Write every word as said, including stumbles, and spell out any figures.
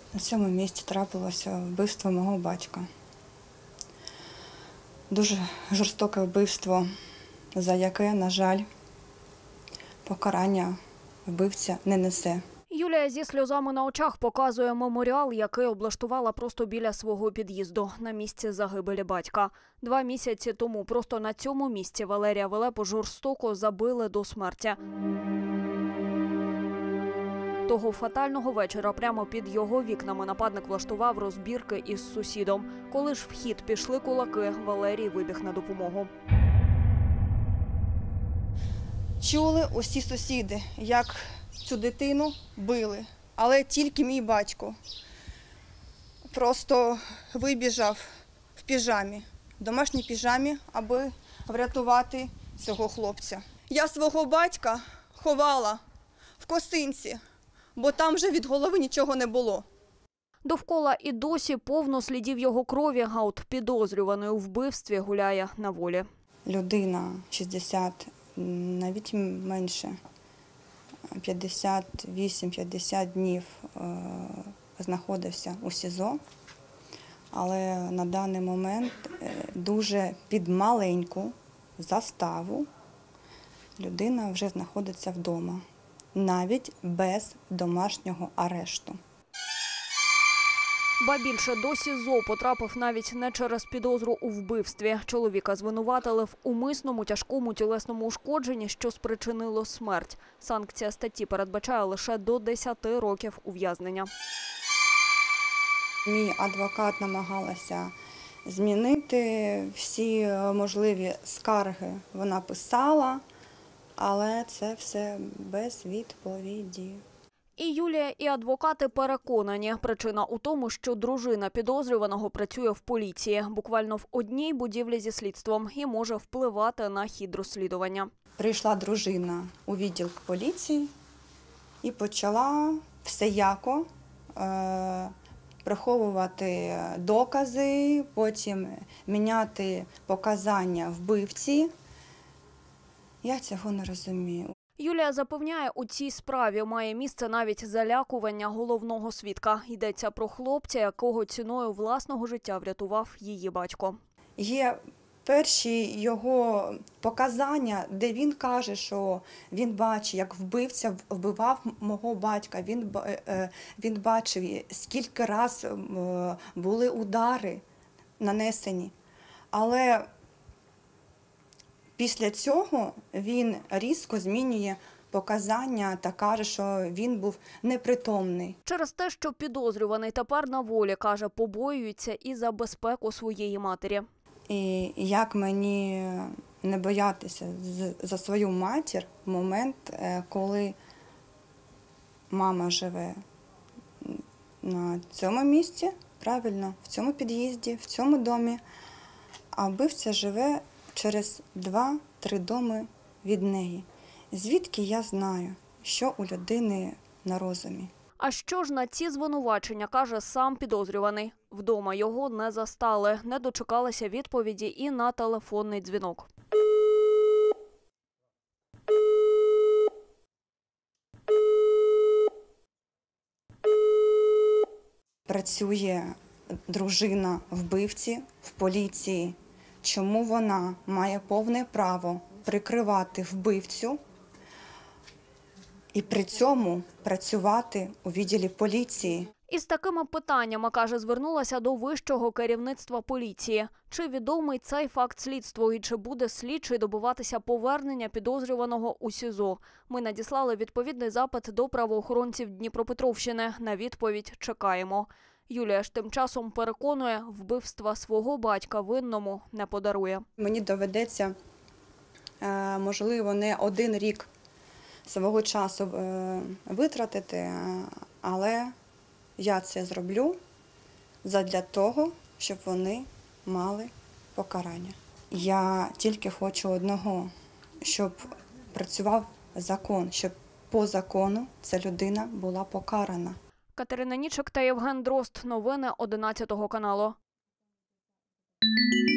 На цьому місці трапилося вбивство мого батька. Дуже жорстоке вбивство, за яке, на жаль, покарання вбивця не несе. Юлія зі сльозами на очах показує меморіал, який облаштувала просто біля свого під'їзду, на місці загибелі батька. Два місяці тому просто на цьому місці Валерія Велепу жорстоко забили до смерті. Того фатального вечора прямо під його вікнами нападник влаштував розбірки із сусідом. Коли ж в хід пішли кулаки, Валерій вибіг на допомогу. Чули усі сусіди, як цю дитину били, але тільки мій батько просто вибіжав в піжамі, в домашній піжамі, аби врятувати цього хлопця. Я свого батька ховала в косинці, бо там вже від голови нічого не було. Довкола і досі повно слідів його крові, а от підозрюваний у вбивстві гуляє на волі. Людина шістдесят, навіть менше, п'ятдесят вісім - п'ятдесят днів знаходився у СІЗО, але на даний момент дуже під маленьку заставу людина вже знаходиться вдома, навіть без домашнього арешту. Ба більше, до СІЗО потрапив навіть не через підозру у вбивстві. Чоловіка звинуватили в умисному тяжкому тілесному ушкодженні, що спричинило смерть. Санкція статті передбачає лише до десяти років ув'язнення. Мій адвокат намагалася змінити всі можливі скарги. Вона писала, але це все без відповіді. І Юлія, і адвокати переконані, причина у тому, що дружина підозрюваного працює в поліції, буквально в одній будівлі зі слідством, і може впливати на хід розслідування. Прийшла дружина у відділ поліції і почала всеяко е, приховувати докази, потім міняти показання вбивці. Я цього не розумію. Юлія запевняє, у цій справі має місце навіть залякування головного свідка. Йдеться про хлопця, якого ціною власного життя врятував її батько. Є перші його показання, де він каже, що він бачить, як вбивця вбивав мого батька. Він, він бачив, скільки раз були удари нанесені. Але після цього він різко змінює показання та каже, що він був непритомний. Через те, що підозрюваний тепер на волі, каже, побоюється і за безпеку своєї матері. І як мені не боятися за свою матір в момент, коли мама живе на цьому місці, правильно, в цьому під'їзді, в цьому домі, а вбивця живе через два-три доми від неї. Звідки я знаю, що у людини на розумі? А що ж на ці звинувачення каже сам підозрюваний? Вдома його не застали, не дочекалися відповіді і на телефонний дзвінок. Працює дружина вбивці в поліції. Чому вона має повне право прикривати вбивцю і при цьому працювати у відділі поліції? Із такими питаннями, каже, звернулася до вищого керівництва поліції. Чи відомий цей факт слідству і чи буде слідчий добиватися повернення підозрюваного у СІЗО? Ми надіслали відповідний запит до правоохоронців Дніпропетровщини. На відповідь чекаємо. Юлія ж тим часом переконує, вбивства свого батька винному не подарує. Мені доведеться, можливо, не один рік свого часу витратити, але я це зроблю задля того, щоб вони мали покарання. Я тільки хочу одного, щоб працював закон, щоб по закону ця людина була покарана. Катерина Нічок та Євген Дрозд. Новини одинадцятого каналу.